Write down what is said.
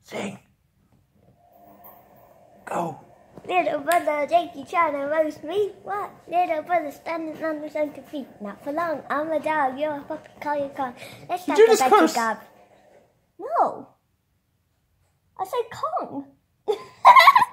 Sing. Go. Little brother Jakey trying to roast me. What? Little brother standing on his own 2 feet. Not for long. I'm a dog. You're a puppy. Call your car. Let's talk about your job. No. I said Kong.